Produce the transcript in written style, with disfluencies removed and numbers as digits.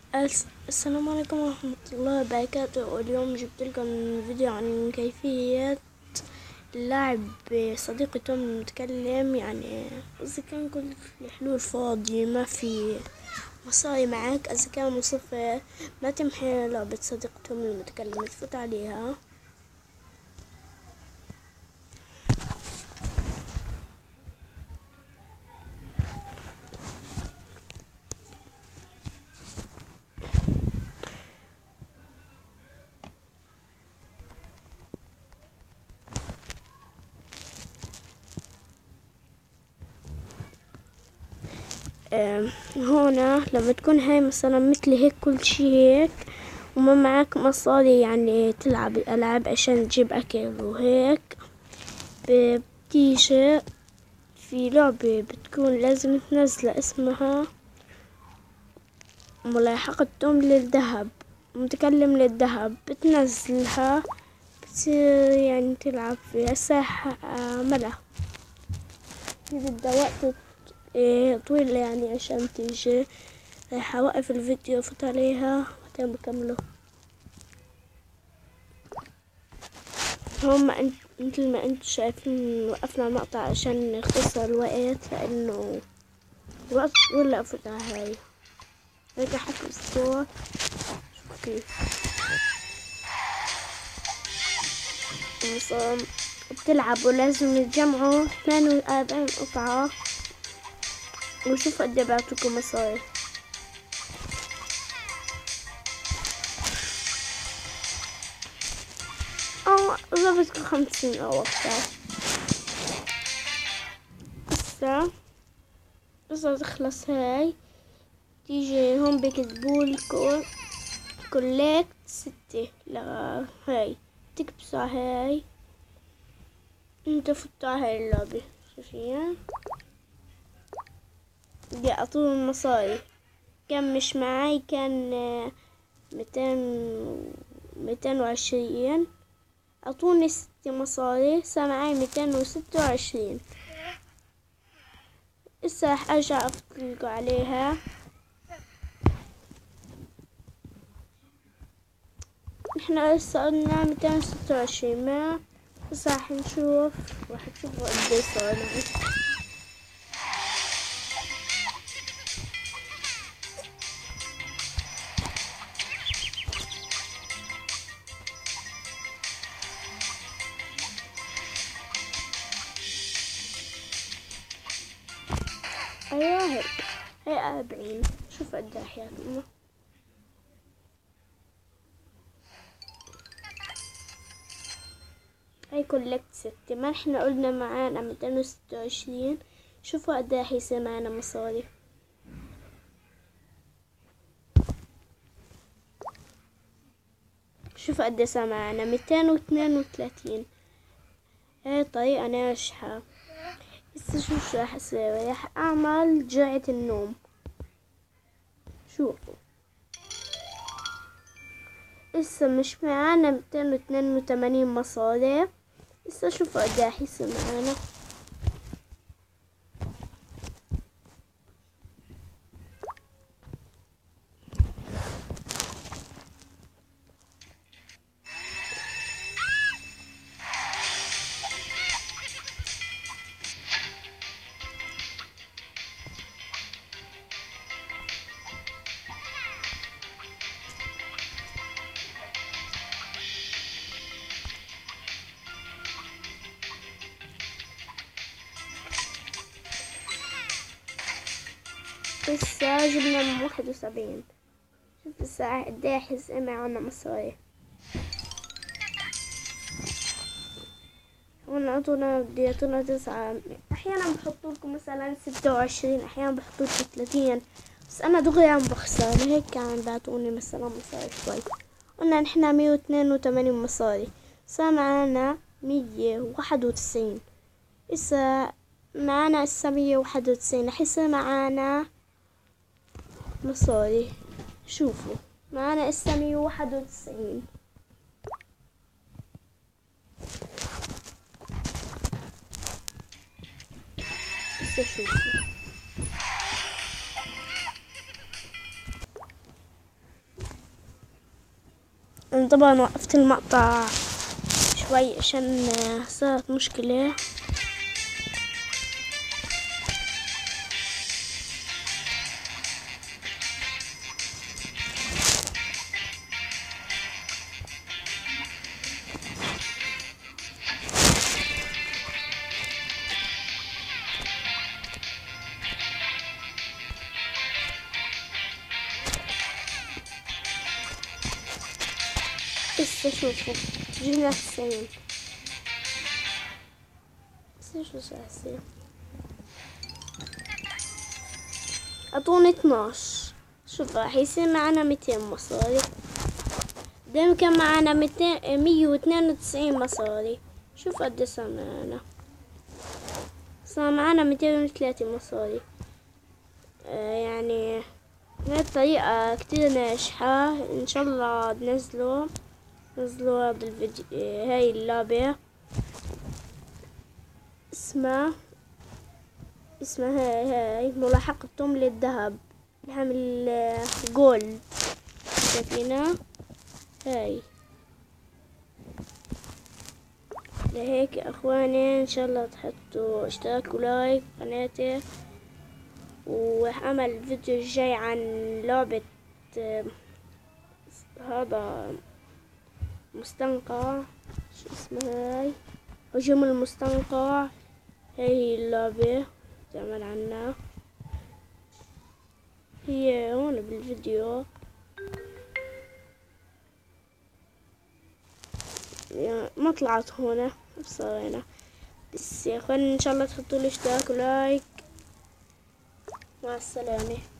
السلام عليكم ورحمة الله وبركاته. واليوم جبت لكم فيديو عن كيفية لعب صديقي توم المتكلم. يعني إذا كان كل الحلول فاضية ما في مصاري معك، إذا كان من صفر ما تمحي لعبة صديق توم المتكلم، تفوت عليها. هنا لما تكون هاي مثلا مثل هيك كل شي هيك وما معك مصاري يعني تلعب الألعاب عشان تجيب أكل وهيك، بتيجي في لعبة بتكون لازم تنزل اسمها ملاحقة توم للذهب، متكلم للذهب، بتنزلها بتصير يعني تلعب فيها ساحة ملا. بدها وقت طويل يعني عشان تيجي. راح اوقف الفيديو فوت عليها بعدين بكمله. هم مثل ما انتم شايفين وقفنا المقطع عشان نختصر الوقت لانه الوقت ولا افوت على هاي. هيك حكي الصوت شوف كيف مثلا بتلعبوا لازم يتجمعوا 42 قطعة وشوف قد بعطوكم مصاري. او ضربتكم 50 او اكثر. إذا تخلص هاي تيجي هون بكتبولكم كولكت 6 هاي تكبسوا هاي انتو فتوا هاي اللعبة. شايفين بدي اعطوه المصاري. كان مش معاي كان 220 اعطوني 6 مصاري صار معاي 226. هسه راح ارجع افتلكوا عليها. احنا هسه قلنا 226 ما هسه راح نشوف، راح تشوفوا قديش صار معي. ايوه هيك هي 40. شوف قد حياتنا. هاي كولكت 6 ما احنا قلنا معانا 226. شوفوا قد حيصير معانا مصاري. شوفوا قد صار معانا 232. هاي طريقة ناجحة. هسه شو راح اسوي؟ راح اعمل جرعة النوم. شوفوا هسه مش معانا 282 مصاري. هسه شوفوا قد راح يصير معانا. هسه جبنا من 71. شوف هسه قد يصير معانا مصاري. هون بدي يعطونا 9. احيانا بحطولكم مثلا 26، احيانا بحطولكم 30، بس انا دغري عم بخسر لهيك كان بعطوني مثلا مصاري شوي. قلنا نحنا 182 مصاري صار معانا 191. هسه معانا 191 رح يصير معانا مصاري. شوفوا معانا 191. هسه شوفوا أنا طبعا وقفت المقطع شوي عشان صارت مشكلة. هسه شوفوا جبنا 90. هسه شو صار هسه؟ اعطوني 12. شوف راح يصير معنا 200 مصاري. دايما كان معنا 192 مصاري. شوف قد صار معنا. صار معنا 230 مصاري. يعني هاي الطريقة كتير ناجحة. ان شاء الله نزلوها بالفيديو. هاي اللعبة اسمها هاي ملاحقة توم للذهب. نعمل جولد. شايفينها هاي. لهيك يا اخواني ان شاء الله تحطوا اشتراك ولايك قناتي، وهعمل الفيديو الجاي عن لعبة هذا مستنقع. شو اسمها هاي؟ هجوم المستنقع. هاي اللعبة تعمل عنها. هي هون بالفيديو. ما طلعت هنا صار هنا. بس يا اخوان ان شاء الله تحطوا لي اشتراك ولايك. مع السلامة.